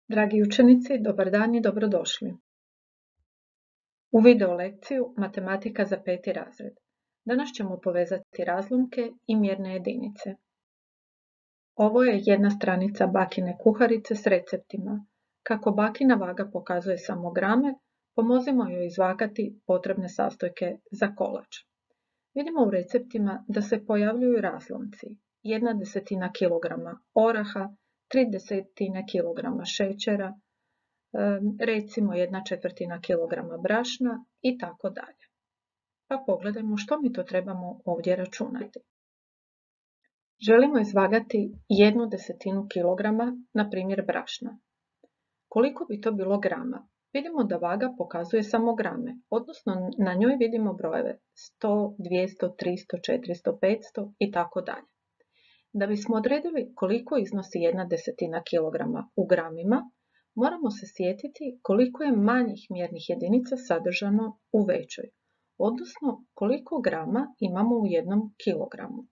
Dragi učenici, dobar dan i dobrodošli u video lekciju Matematika za 5. razred. Danas ćemo povezati razlomke i mjerne jedinice. Ovo je jedna stranica bakine kuharice s receptima. Kako bakina vaga pokazuje samo grame, pomozimo joj izvagati potrebne sastojke za kolač. Vidimo u receptima da se pojavljuju razlomci: 1/10 kilograma oraha, 3/10 kilograma šećera, recimo 1/4 kilograma brašna i tako dalje. Pa pogledajmo što mi to trebamo ovdje računati. Želimo izvagati 1/10 kilograma, na primjer brašna. Koliko bi to bilo grama? Vidimo da vaga pokazuje samo grame, odnosno na njoj vidimo brojeve 100, 200, 300, 400, 500 i tako dalje. Da bismo odredili koliko iznosi 1/10 kilograma u gramima, moramo se sjetiti koliko je manjih mjernih jedinica sadržano u većoj, odnosno koliko grama imamo u jednom kilogramu.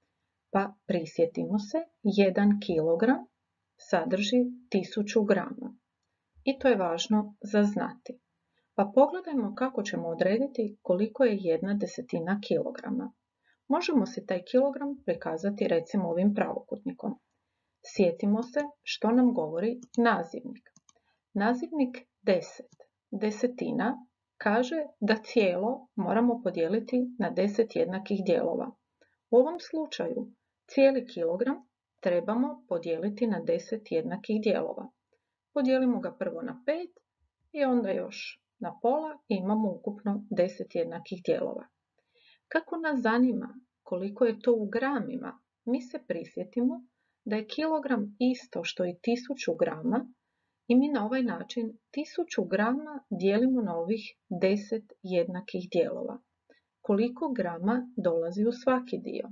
Pa prisjetimo se, 1 kilogram sadrži 1000 grama. I to je važno za znati. Pa pogledajmo kako ćemo odrediti koliko je 1/10 kilograma. Možemo si taj kilogram prikazati recimo ovim pravokutnikom. Sjetimo se što nam govori nazivnik. Nazivnik 10, desetina, kaže da cijelo moramo podijeliti na 10 jednakih dijelova. U ovom slučaju cijeli kilogram trebamo podijeliti na 10 jednakih dijelova. Podijelimo ga prvo na 5 i onda još na pola i imamo ukupno 10 jednakih dijelova. Kako nas zanima koliko je to u gramima, mi se prisjetimo da je kilogram isto što i 1000 grama i mi na ovaj način 1000 grama dijelimo na ovih 10 jednakih dijelova. Koliko grama dolazi u svaki dio?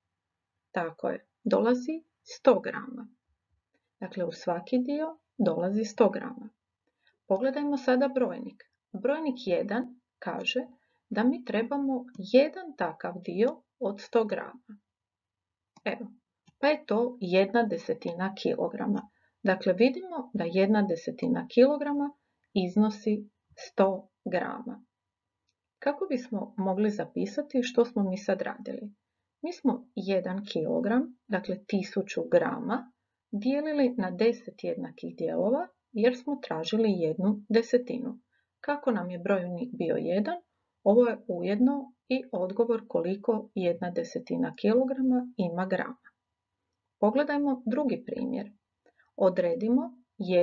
Tako je, dolazi 100 grama. Dakle, u svaki dio dolazi 100 grama. Pogledajmo sada brojnik. Brojnik 1 kaže da mi trebamo jedan takav dio od 100 grama. Evo, pa je to 1/10 kilograma. Dakle, vidimo da 1/10 kilograma iznosi 100 grama. Kako bismo mogli zapisati što smo mi sad radili? Mi smo 1 kilogram, dakle 1000 grama, dijelili na 10 jednakih dijelova jer smo tražili 1/10. Kako nam je brojnik bio 1, ovo je ujedno i odgovor koliko 1/10 kilograma ima grama. Pogledajmo drugi primjer. Odredimo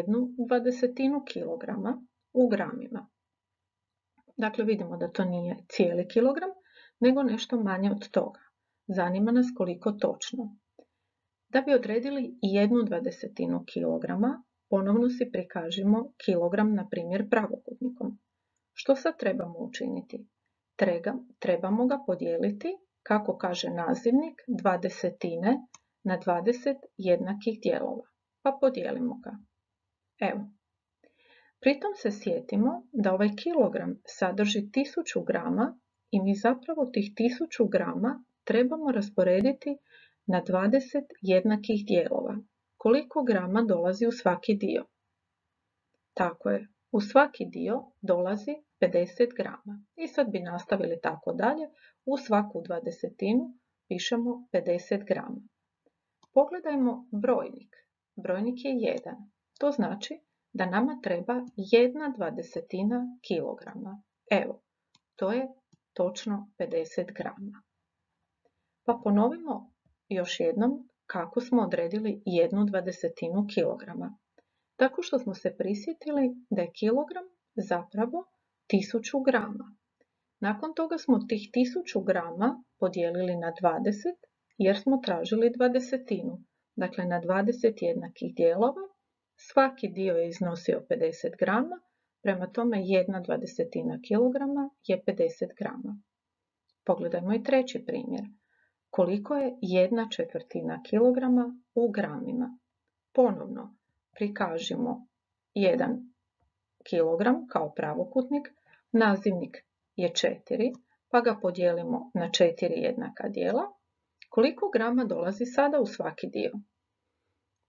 1/20 kilograma u gramima. Dakle, vidimo da to nije cijeli kilogram, nego nešto manje od toga. Zanima nas koliko točno. Da bi odredili 1/20 kilograma, ponovno si prikažimo kilogram, na primjer, pravokutnikom. Što sad trebamo učiniti? Trebamo ga podijeliti, kako kaže nazivnik, 20 na 20 jednakih dijelova. Pa podijelimo ga. Evo. Pritom se sjetimo da ovaj kilogram sadrži 1000 grama i mi zapravo tih 1000 grama trebamo rasporediti na 20 jednakih dijelova. Koliko grama dolazi u svaki dio? Tako je, u svaki dio dolazi 50 grama. I sad bi nastavili tako dalje, u svaku 20 pišemo 50 grama. Pogledajmo brojnik. Brojnik je 1. To znači da nama treba 1/20 kilograma. Evo, to je točno 50 grama. Pa ponovimo još jednom kako smo odredili 1/20 kilograma. Tako što smo se prisjetili da je kilogram zapravo 1000 grama. Nakon toga smo tih 1000 grama podijelili na 20 jer smo tražili 20. Dakle, na 20 jednakih dijelova. Svaki dio je iznosio 50 grama, prema tome 1/20 kilograma je 50 grama. Pogledajmo i treći primjer. Koliko je 1/4 kilograma u gramima? Ponovno prikažimo 1 kilogram kao pravokutnik, nazivnik je 4, pa ga podijelimo na 4 jednaka dijela. Koliko grama dolazi sada u svaki dio?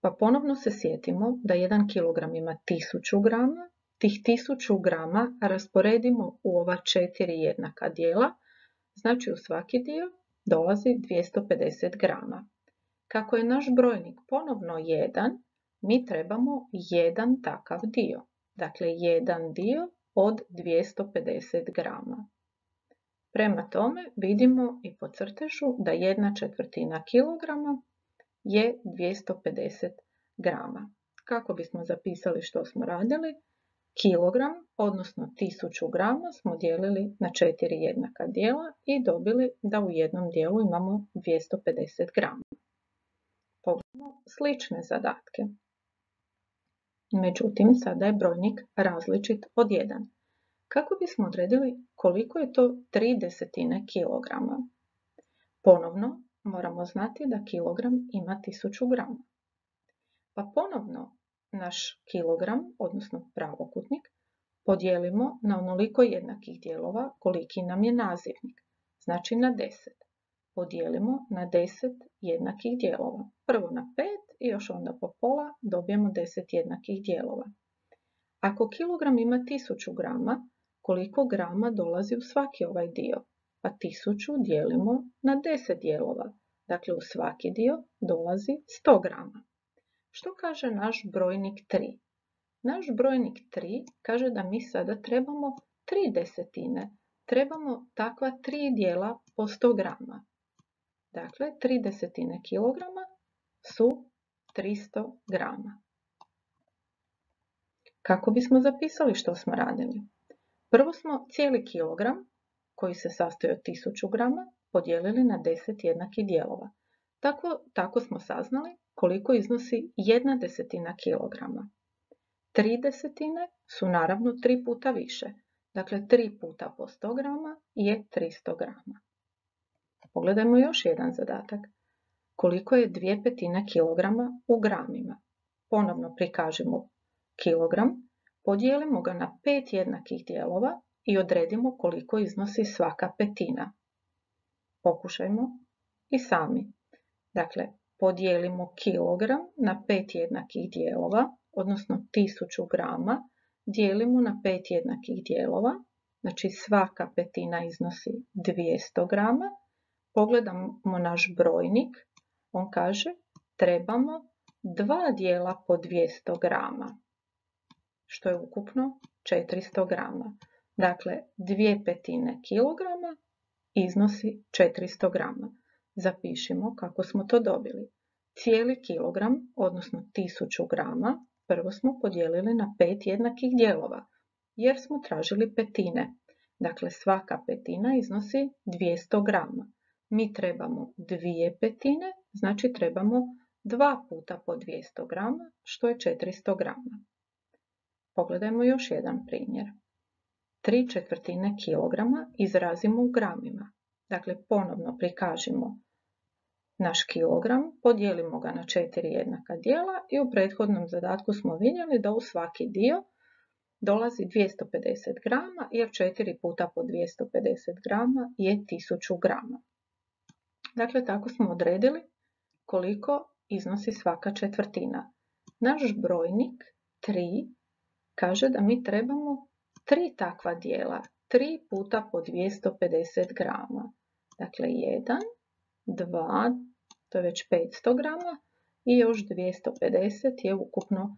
Pa ponovno se sjetimo da 1 kg ima 1000 grama, tih 1000 grama rasporedimo u ova 4 jednaka dijela, znači u svaki dio dolazi 250 grama. Kako je naš brojnik ponovno 1, mi trebamo jedan takav dio, dakle jedan dio od 250 grama. Prema tome vidimo i po crtežu da 1/4 kilograma je 250 grama. Kako bismo zapisali što smo radili? Kilogram, odnosno 1000 grama smo dijelili na 4 jednaka dijela i dobili da u jednom dijelu imamo 250 grama. Pogledamo slične zadatke. Međutim, sada je brojnik različit od 1. Kako bismo odredili koliko je to 0,3 kilograma? Ponovno moramo znati da kilogram ima 1000 grama. Pa ponovno naš kilogram, odnosno pravokutnik, podijelimo na onoliko jednakih dijelova koliki nam je nazivnik, znači na 10. Podijelimo na 10 jednakih dijelova. Prvo na 5 i još onda po pola dobijemo 10 jednakih dijelova. Ako kilogram ima 1000 grama, koliko grama dolazi u svaki ovaj dio? Pa 1000 dijelimo na 10 dijelova, dakle u svaki dio dolazi 100 grama. Što kaže naš brojnik 3? Naš brojnik 3 kaže da mi sada trebamo 3 desetine, trebamo takva 3 dijela po 100 grama. Dakle, 3 desetine kilograma su 300 grama. Kako bismo zapisali što smo radili? Prvo smo cijeli kilogram, koji se sastoji od 1000 grama, podijelili na 10 jednakih dijelova. Tako smo saznali koliko iznosi 1/10 kilograma. 3 desetine su naravno 3 puta više. Dakle, 3 puta po 100 grama je 300 grama. Pogledajmo još jedan zadatak. Koliko je 2/5 kilograma u gramima? Ponovno prikažemo kilogram, podijelimo ga na 5 jednakih dijelova i odredimo koliko iznosi svaka petina. Pokušajmo i sami. Dakle, podijelimo kilogram na 5 jednakih dijelova, odnosno 1000 grama, dijelimo na 5 jednakih dijelova, znači svaka petina iznosi 200 grama. Pogledamo naš brojnik, on kaže trebamo 2 dijela po 200 grama, što je ukupno 400 grama. Dakle, 2/5 kilograma iznosi 400 grama. Zapišimo kako smo to dobili. Cijeli kilogram, odnosno 1000 grama, prvo smo podijelili na 5 jednakih dijelova, jer smo tražili petine. Dakle, svaka petina iznosi 200 grama. Mi trebamo 2 petine, znači trebamo 2 puta po 200 grama, što je 400 grama. Pogledajmo još jedan primjer. 3/4 kilograma izrazimo u gramima. Dakle, ponovno prikažimo naš kilogram, podijelimo ga na 4 jednaka dijela i u prethodnom zadatku smo vidjeli da u svaki dio dolazi 250 grama, jer 4 puta po 250 grama je 1000 grama. Dakle, tako smo odredili koliko iznosi svaka četvrtina. Naš brojnik 3 kaže da mi trebamo 3 takva dijela, 3 puta po 250 grama. Dakle, 1, 2, to je već 500 grama i još 250 je ukupno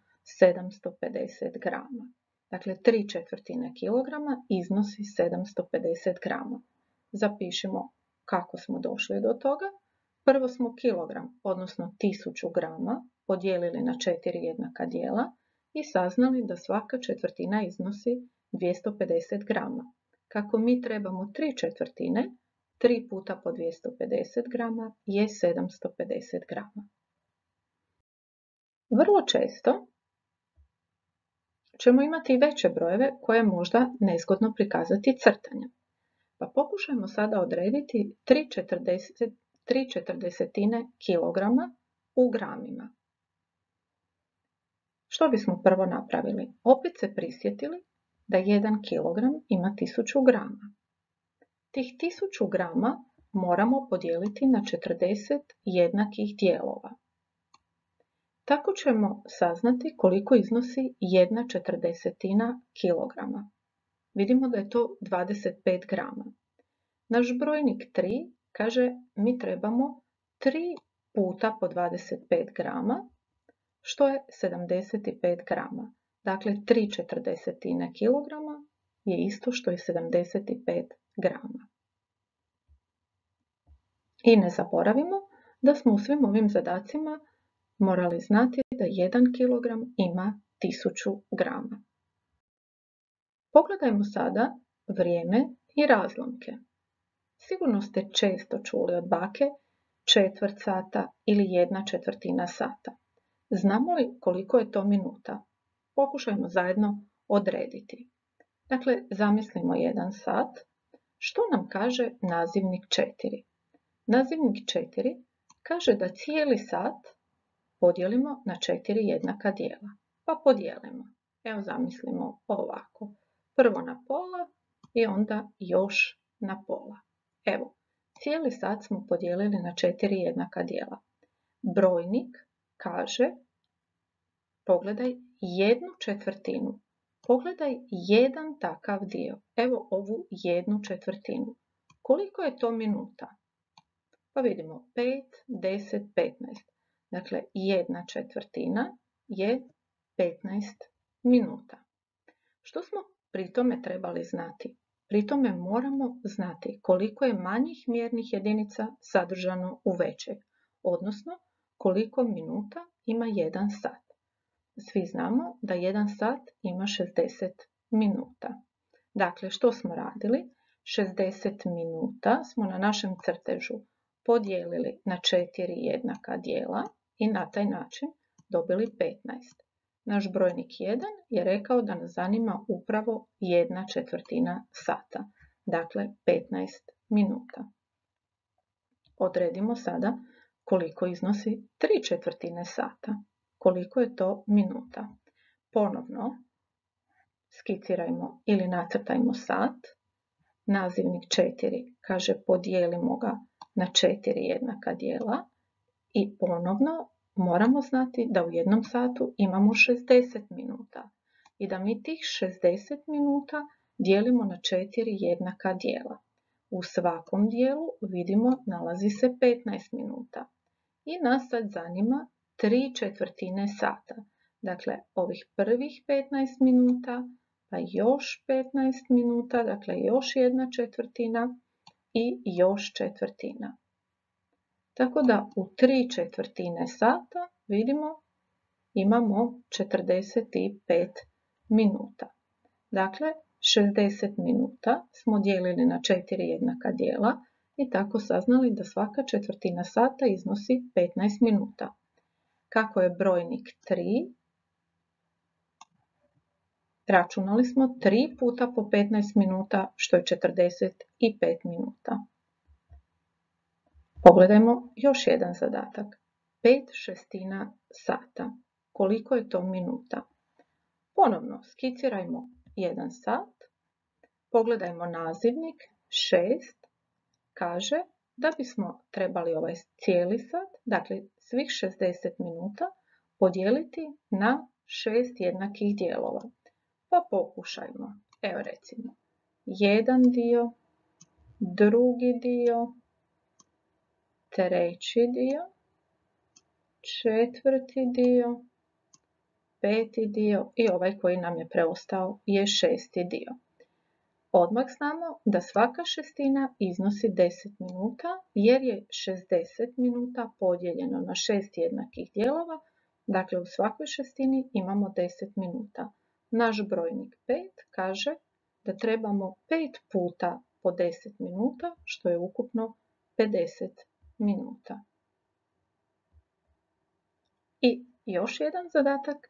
750 grama. Dakle, 3/4 kilograma iznosi 750 grama. Zapišimo kako smo došli do toga. Prvo smo kilogram, odnosno 1000 grama, podijelili na 4 jednaka dijela i saznali da svaka četvrtina iznosi 250 grama. Kako mi trebamo 3/4, 3 puta po 250 grama je 750 grama. Vrlo često ćemo imati veće brojeve koje je možda nezgodno prikazati crtanjem. Pa pokušajmo sada odrediti 3/40 kilograma u gramima. Što bismo prvo napravili? Opet se prisjetili da 1 kilogram ima 1000 grama. Tih 1000 grama moramo podijeliti na 40 jednakih dijelova. Tako ćemo saznati koliko iznosi 1/40 kilograma. Vidimo da je to 25 grama. Naš brojnik 3 kaže mi trebamo 3 puta po 25 grama, što je 75 grama. Dakle, 3/40 kilograma je isto što je 75 grama. I ne zaboravimo da smo u svim ovim zadacima morali znati da 1 kg ima 1000 grama. Pogledajmo sada vrijeme i razlomke. Sigurno ste često čuli od bake četvrt sata ili 1/4 sata. Znamo li koliko je to minuta? Pokušajmo zajedno odrediti. Dakle, zamislimo 1 sat. Što nam kaže nazivnik 4? Nazivnik 4 kaže da cijeli sat podijelimo na 4 jednaka dijela. Pa podijelimo. Evo zamislimo ovako. Prvo na pola i onda još na pola. Evo, cijeli sat smo podijelili na 4 jednaka dijela. Brojnik kaže, pogledaj 1/4. Pogledaj jedan takav dio. Evo ovu 1/4. Koliko je to minuta? Pa vidimo 5, 10, 15. Dakle, 1/4 je 15 minuta. Što smo pri tome trebali znati? Pri tome moramo znati koliko je manjih mjernih jedinica sadržano u većoj, odnosno koliko minuta ima 1 sat. Svi znamo da 1 sat ima 60 minuta. Dakle, što smo radili? 60 minuta smo na našem crtežu podijelili na 4 jednaka dijela i na taj način dobili 15. Naš brojnik 1 je rekao da nas zanima upravo 1/4 sata, dakle 15 minuta. Odredimo sada koliko iznosi 3/4 sata, koliko je to minuta. Ponovno skicirajmo ili nacrtajmo sat. Nazivnik 4 kaže podijelimo ga na 4 jednaka dijela i ponovno moramo znati da u jednom satu imamo 60 minuta i da mi tih 60 minuta dijelimo na 4 jednaka dijela. U svakom dijelu vidimo nalazi se 15 minuta i nas sad zanima 3/4 sata. Dakle, ovih prvih 15 minuta pa još 15 minuta, dakle još 1/4 i još četvrtina. Tako da u 3/4 sata vidimo imamo 45 minuta. Dakle, 60 minuta smo dijelili na 4 jednaka dijela i tako saznali da svaka četvrtina sata iznosi 15 minuta. Kako je brojnik 3, računali smo 3 puta po 15 minuta, što je 45 minuta. Pogledajmo još jedan zadatak. 5/6 sata. Koliko je to minuta? Ponovno skicirajmo 1 sat. Pogledajmo nazivnik 6. Kaže da bismo trebali ovaj cijeli sat, dakle svih 60 minuta, podijeliti na 6 jednakih dijelova. Pa pokušajmo. Evo recimo, jedan dio, drugi dio, treći dio, četvrti dio, peti dio i ovaj koji nam je preostao je šesti dio. Odmah znamo da svaka šestina iznosi 10 minuta jer je 60 minuta podijeljeno na 6 jednakih dijelova, dakle u svakoj šestini imamo 10 minuta. Naš brojnik 5 kaže da trebamo 5 puta po 10 minuta, što je ukupno 50 minuta. I još jedan zadatak,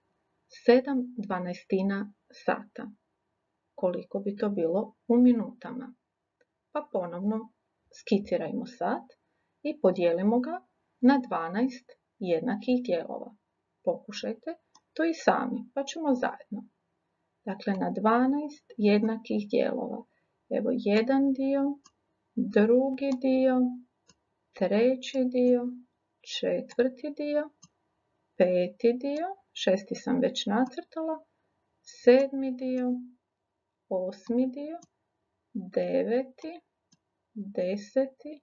7/12 sata. Koliko bi to bilo u minutama? Pa ponovno skicirajmo sat i podijelimo ga na 12 jednakih dijelova. Pokušajte to i sami, pa ćemo zajedno. Dakle, na 12 jednakih dijelova. Evo jedan dio, drugi dio, treći dio, četvrti dio peti dio, šesti sam već nacrtala, sedmi dio, osmi dio, deveti, deseti,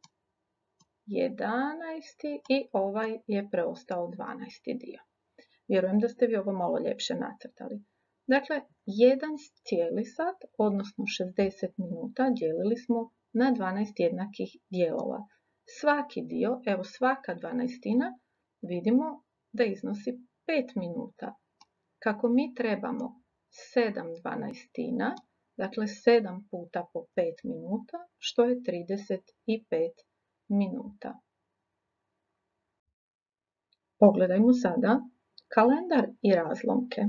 11. i ovaj je preostao 12. dio. Vjerujem da ste vi ovo malo ljepše nacrtali. Dakle, jedan cijeli sat, odnosno 60 minuta, dijelili smo na 12 jednakih dijelova. Svaki dio, evo svaka 12-tina, vidimo da iznosi 5 minuta. Kako mi trebamo 7 12-tina, dakle 7 puta po 5 minuta, što je 35 minuta. Pogledajmo sada kalendar i razlomke.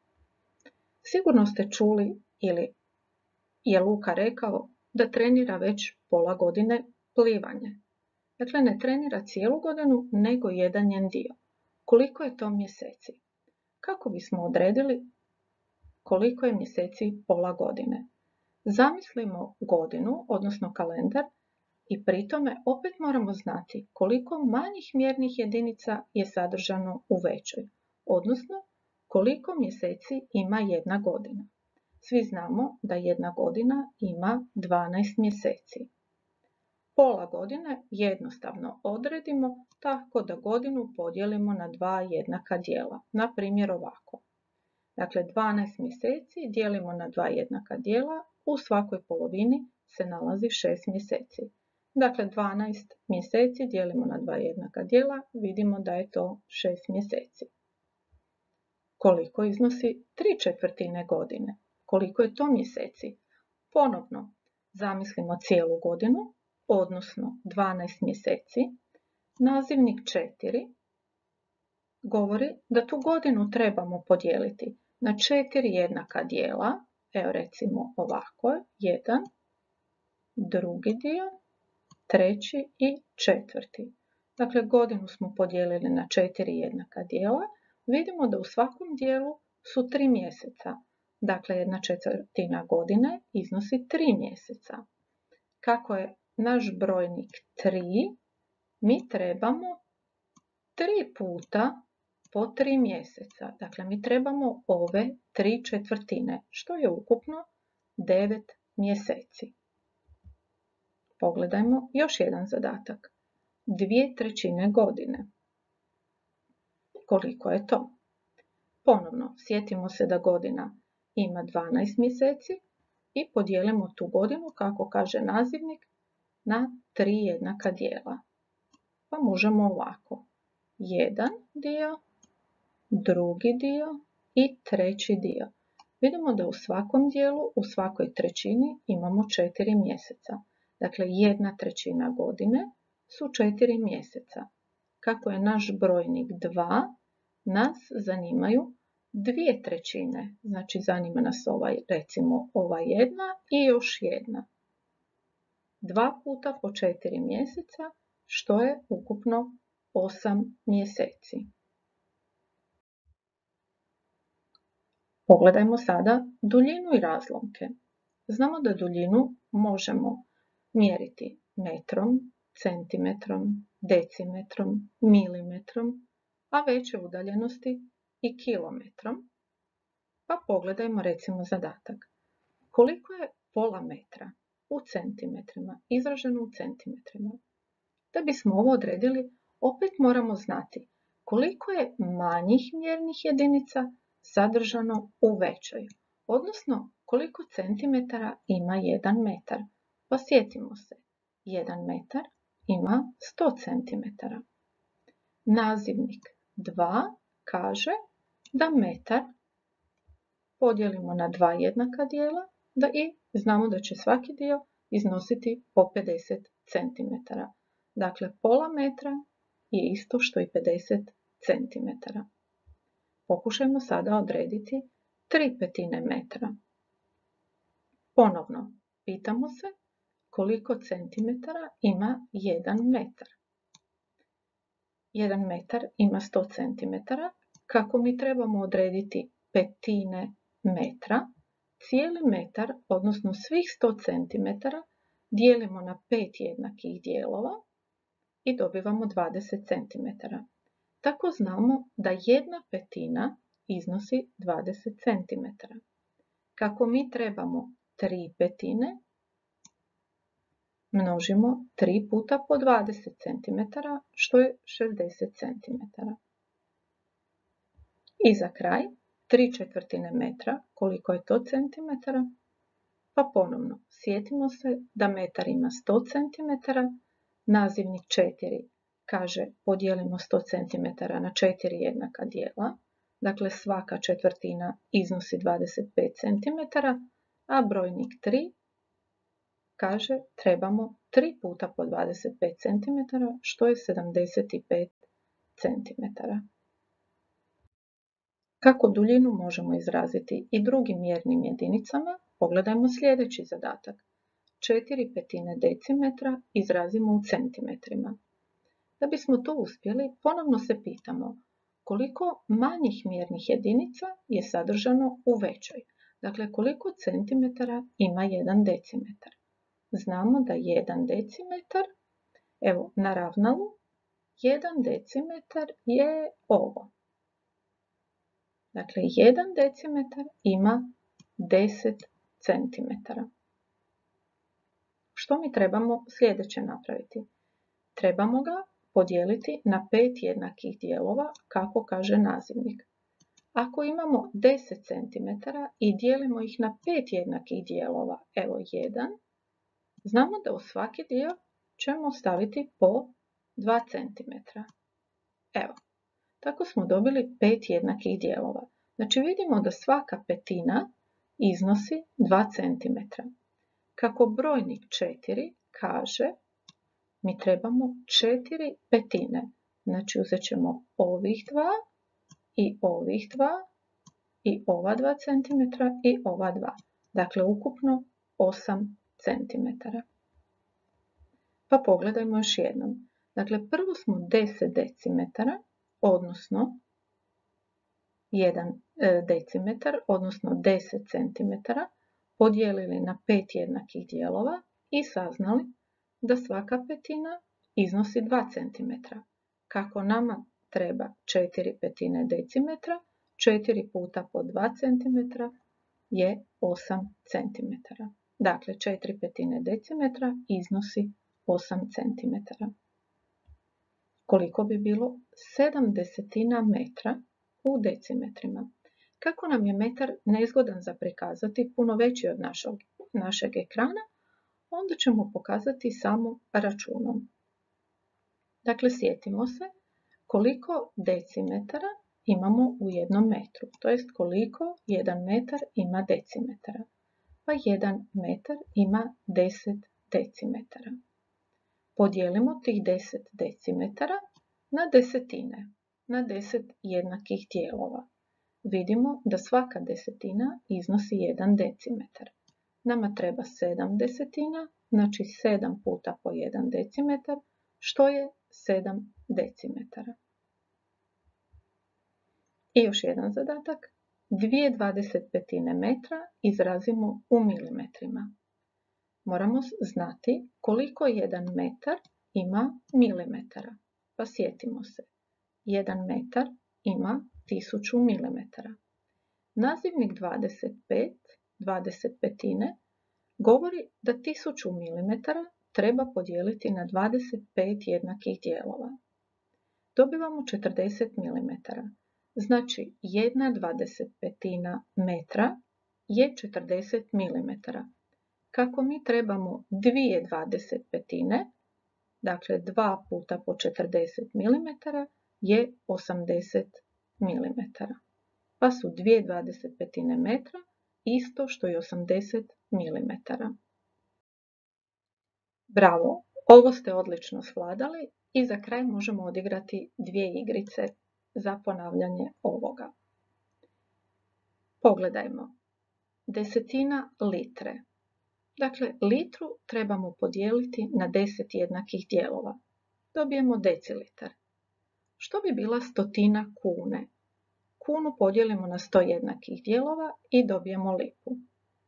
Sigurno ste čuli ili je Luka rekao da trenira već pola godine plivanje. Dakle, ne trenira cijelu godinu, nego jedan njen dio. Koliko je to mjeseci? Kako bismo odredili koliko je mjeseci pola godine? Zamislimo godinu, odnosno kalendar, i pri tome opet moramo znati koliko manjih mjernih jedinica je sadržano u većoj, odnosno koliko mjeseci ima jedna godina. Svi znamo da jedna godina ima 12 mjeseci. Pola godine jednostavno odredimo tako da godinu podijelimo na dva jednaka dijela, na primjer ovako. Dakle, 12 mjeseci dijelimo na dva jednaka dijela, u svakoj polovini se nalazi 6 mjeseci. Dakle, 12 mjeseci dijelimo na dva jednaka dijela, vidimo da je to 6 mjeseci. Koliko iznosi 3/4 godine? Koliko je to mjeseci? Ponovno, zamislimo cijelu godinu, odnosno 12 mjeseci. Nazivnik 4 govori da tu godinu trebamo podijeliti na 4 jednaka dijela. Evo recimo ovako, jedan, drugi dio, treći i četvrti. Dakle, godinu smo podijelili na 4 jednaka dijela. Vidimo da u svakom dijelu su 3 mjeseca. Dakle, 1/4 godine iznosi 3 mjeseca. Kako je naš brojnik 3, mi trebamo 3 puta po 3 mjeseca. Dakle, mi trebamo ove 3/4, što je ukupno 9 mjeseci. Pogledajmo još jedan zadatak. 2/3 godine. Koliko je to? Ponovno, sjetimo se da godina ima 12 mjeseci i podijelimo tu godinu, kako kaže nazivnik, na 3 jednaka dijela. Pa možemo ovako. Jedan dio, drugi dio i treći dio. Vidimo da u svakom dijelu, u svakoj trećini imamo 4 mjeseca. Dakle, 1/3 godine su 4 mjeseca. Kako je naš brojnik 2, nas zanimaju 2/3. Znači, zanima nas recimo ova jedna i još jedna. 2 puta po 4 mjeseca, što je ukupno 8 mjeseci. Pogledajmo sada duljinu i razlomke. Znamo da duljinu možemo mjeriti metrom, centimetrom, decimetrom, milimetrom, a veće udaljenosti i kilometrom. Pa pogledajmo recimo zadatak. Koliko je pola metra u centimetrima, izraženo u centimetrima? Da bismo ovo odredili, opet moramo znati koliko je manjih mjernih jedinica sadržano u većoj, odnosno koliko centimetara ima 1 metar. Pa sjetimo se, 1 metar ima 100 centimetara. Nazivnik 2 kaže da metar podijelimo na dva jednaka dijela i znamo da će svaki dio iznositi po 50 cm. Dakle, pola metra je isto što i 50 cm. Pokušajmo sada odrediti 3/5 metra. Ponovno, pitamo se koliko centimetara ima 1 metar. 1 metar ima 100 cm. Kako mi trebamo odrediti petine metra, cijeli metar, odnosno svih 100 cm, dijelimo na 5 jednakih dijelova i dobivamo 20 cm. Tako znamo da 1/5 iznosi 20 cm. Kako mi trebamo 3/5, množimo 3 puta po 20 cm, što je 60 cm. I za kraj, 3/4 metra, koliko je to centimetara? Pa ponovno, sjetimo se da metar ima 100 cm, nazivnik 4 kaže podijelimo 100 cm na 4 jednaka dijela, dakle svaka četvrtina iznosi 25 cm, a brojnik 3 kaže trebamo 3 puta po 25 cm, što je 75 cm. Kako duljinu možemo izraziti i drugim mjernim jedinicama, pogledajmo sljedeći zadatak. 4/5 decimetra izrazimo u centimetrima. Da bismo to uspjeli, ponovno se pitamo koliko manjih mjernih jedinica je sadržano u većoj. Dakle, koliko centimetara ima 1 decimetar. Znamo da 1 decimetar, evo na ravnalu, 1 decimetar je ovo. Dakle, 1 decimetar ima 10 centimetara. Što mi trebamo sljedeće napraviti? Trebamo ga podijeliti na 5 jednakih dijelova, kako kaže nazivnik. Ako imamo 10 cm i dijelimo ih na 5 jednakih dijelova, evo 1, znamo da u svaki dio ćemo staviti po 2 cm. Evo, tako smo dobili 5 jednakih dijelova. Znači vidimo da svaka petina iznosi 2 cm. Kako brojnik 4 kaže, mi trebamo 4/5. Znači uzet ćemo ovih 2 i ovih 2 i ova 2 cm i ova 2. Dakle, ukupno 8 cm. Pa pogledajmo još jednom. Dakle, prvo smo 10 decimetara, odnosno 1 decimetar, odnosno 10 cm, podijelili na 5 jednakih dijelova i saznali da svaka petina iznosi 2 cm. Kako nama treba 4/5 decimetra, 4 puta po 2 cm je 8 cm. Dakle, 4/5 decimetra iznosi 8 cm. Koliko bi bilo 7/10 metra u decimetrima? Kako nam je metar nezgodan za prikazati, puno veći od našeg ekrana, onda ćemo pokazati samo računom. Dakle, sjetimo se koliko decimetara imamo u jednom metru, to jest koliko 1 metar ima decimetara. Pa 1 metar ima 10 decimetara. Podijelimo tih 10 decimetara na desetine, na 10 jednakih dijelova. Vidimo da svaka desetina iznosi 1 decimetar. Nama treba 7 desetina, znači 7 puta po 1 decimetar, što je 7 decimetara. I još jedan zadatak. 2/25 metra izrazimo u milimetrima. Moramo znati koliko 1 metar ima milimetara. Pa sjetimo se. 1 metar ima 1000 milimetara. Nazivnik 25, 25, govori da 1000 mm treba podijeliti na 25 jednakih dijelova. Dobivamo 40 mm. Znači, 1/25 metra je 40 mm. Kako mi trebamo 2/25, dakle 2 puta po 40 mm je 80 mm. Pa su 2/25 metra isto što i 80 mm. Bravo, ovo ste odlično svladali i za kraj možemo odigrati 2 igrice za ponavljanje ovoga. Pogledajmo. Desetina litre. Dakle, litru trebamo podijeliti na 10 jednakih dijelova. Dobijemo decilitar. Što bi bila stotina kune? Kunu podijelimo na 100 jednakih dijelova i dobijemo lipu.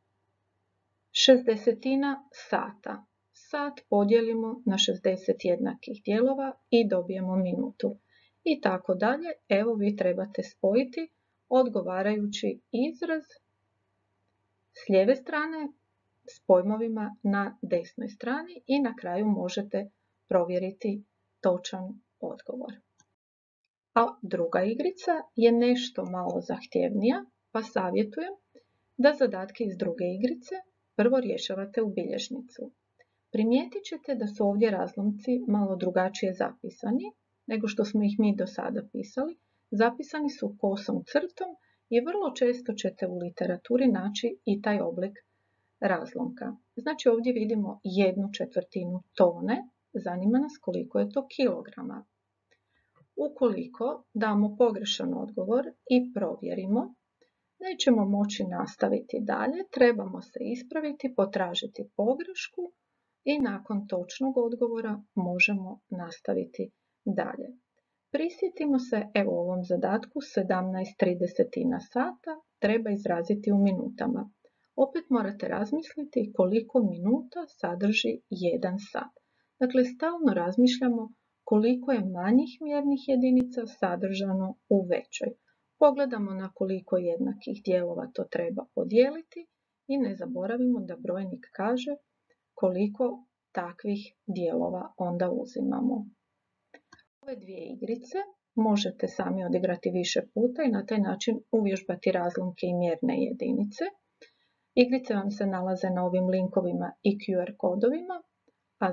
60 sata. Sat podijelimo na 60 jednakih dijelova i dobijemo minutu. i tako dalje. Evo vi trebate spojiti odgovarajući izraz s lijeve strane s pojmovima na desnoj strani i na kraju možete provjeriti točan odgovor. A druga igrica je nešto malo zahtjevnija, pa savjetujem da zadatke iz druge igrice prvo rješavate u bilježnicu. Primijetit ćete da su ovdje razlomci malo drugačije zapisani nego što smo ih mi do sada pisali. Zapisani su kosom crtom i vrlo često ćete u literaturi naći i taj oblik razlomka. Znači ovdje vidimo 1/4 tone, zanima nas koliko je to kilograma. Ukoliko damo pogrešan odgovor i provjerimo, nećemo moći nastaviti dalje, trebamo se ispraviti, potražiti pogrešku i nakon točnog odgovora možemo nastaviti dalje. Prisjetimo se, evo u ovom zadatku 17:30 sata treba izraziti u minutama. Opet morate razmisliti koliko minuta sadrži 1 sat. Dakle, stalno razmišljamo koliko je manjih mjernih jedinica sadržano u većoj. Pogledamo na koliko jednakih dijelova to treba podijeliti i ne zaboravimo da brojnik kaže koliko takvih dijelova onda uzimamo. Ove dvije igrice možete sami odigrati više puta i na taj način uvježbati razlomke i mjerne jedinice. Igrice vam se nalaze na ovim linkovima i QR kodovima, a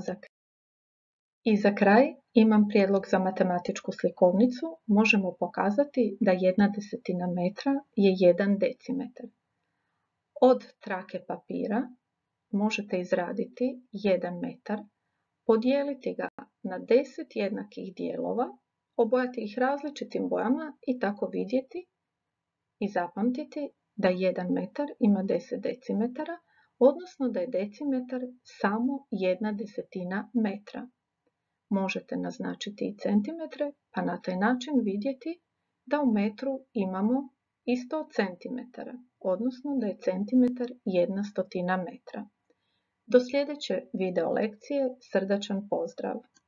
za kraj imam prijedlog za matematičku slikovnicu. Možemo pokazati da 1/10 metra je 1 decimetar. Od trake papira možete izraditi 1 metar, podijeliti ga na 10 jednakih dijelova, obojati ih različitim bojama i tako vidjeti i zapamtiti da 1 metar ima 10 decimetara, odnosno da je decimetar samo 1/10 metra. Možete naznačiti i centimetre, pa na taj način vidjeti da u metru imamo i 100 centimetara, odnosno da je centimetar 1/100 metra. Do sljedeće video lekcije srdačan pozdrav!